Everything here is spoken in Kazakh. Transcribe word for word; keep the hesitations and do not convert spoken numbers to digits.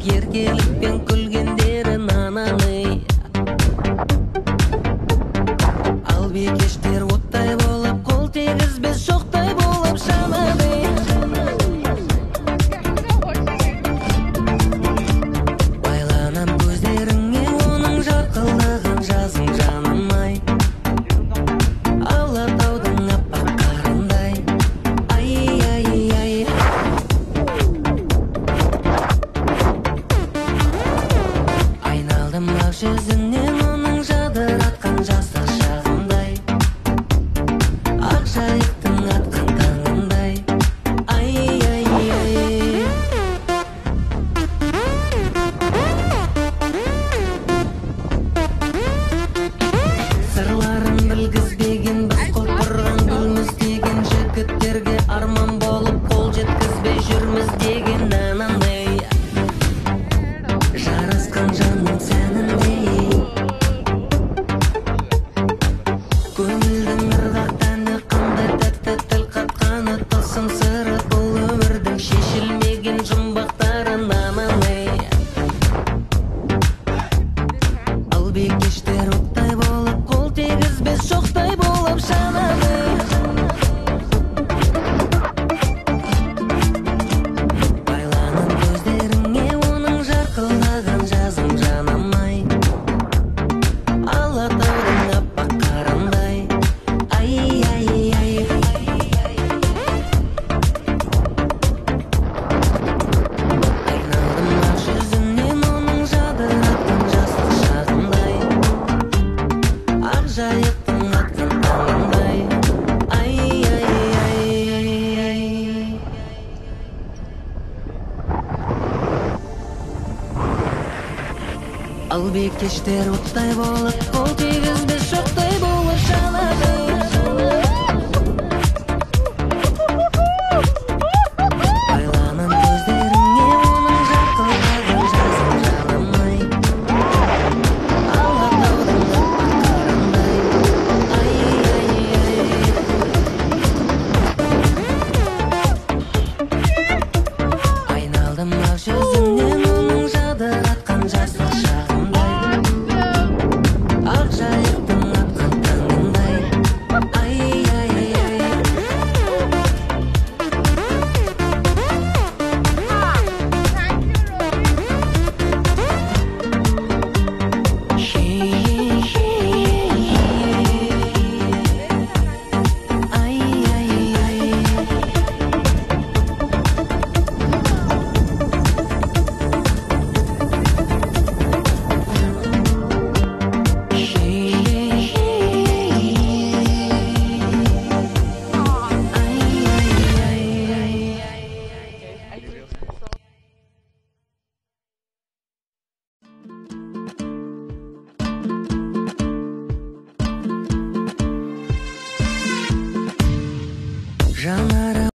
еркелікпен күлгендерін ананы. Ал бикештер оттай болып, қол тегізбес шоқтай болып жанады. Байланам көздеріңе оның жарқылдығын жазым жаным-ай. Алатаудың аппақ қарындай. Ай-ай-ай. Айналдым ақ жүзінен оның жадыратқан жастық шағымдай. Ақ жайықтың атқан таңындай. Ай-ай-ай. Сырларын білгізбеген, біз құлпырған гүлміз деген, жігіттерге арман болып қол жеткізбей жүрміз деген анандай. Жарасқан жанның сәніндей, көңілдің ырғақ әні қандай тәтті, тіл қатқаны тылсым сыры, бұл өмірдің шешілмеген жұмбақтары анандай. Ал бикештер оттай болып, қол тегізбес шоқтай болып жанады. Байланып көздеріңе оның жарқылдаған жазым жаным-ай. Алатаудың аппақ қарындай. Ай-ай-ай. Айналдым ақ жүзінен оның жадыратқан жастық шағымдай. Ақ жайықтың атқан таңындай. Ай-ай-ай. Ал бикештер оттай болып, қол тегізбес шоқтай